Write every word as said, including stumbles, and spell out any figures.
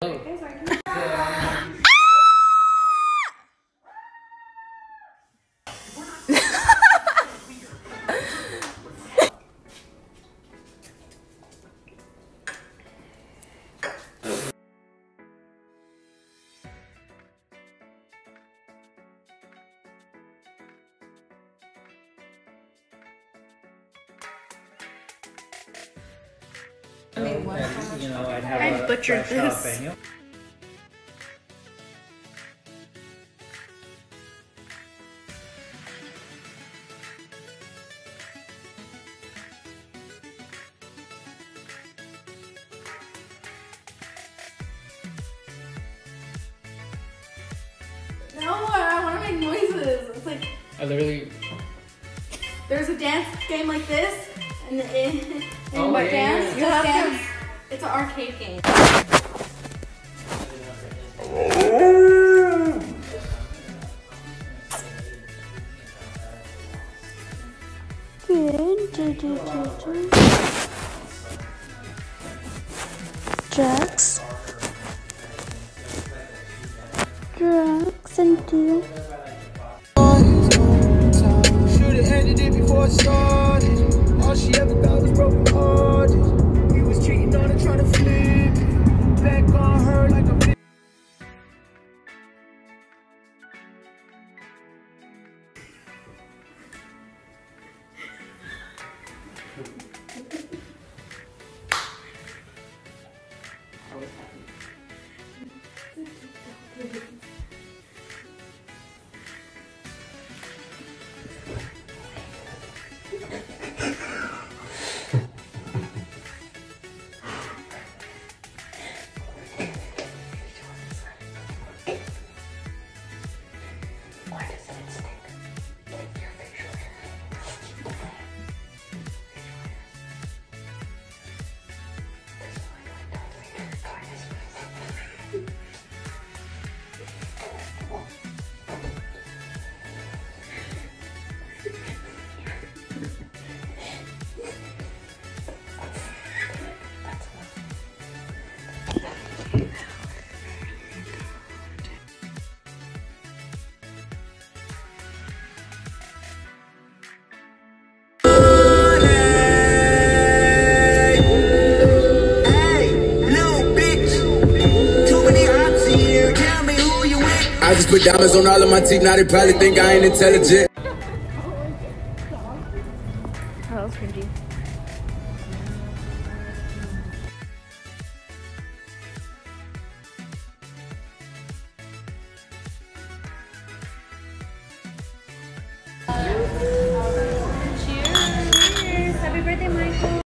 I mean, what? And, you know, I'd have I a butchered fresh this. jalapeno. No, I want to make noises. It's like I literally. there's a dance game like this, and in, in Oh, what yeah, dance? yeah, You yeah. have dance. It's an arcade game. Drugs. Drugs and deal. Should've ended it before it started. All she ever got was broken hearted. We was cheating on her, trying to flip it. Back on her like a bitch. I just put diamonds on all of my teeth, now they probably think I ain't intelligent.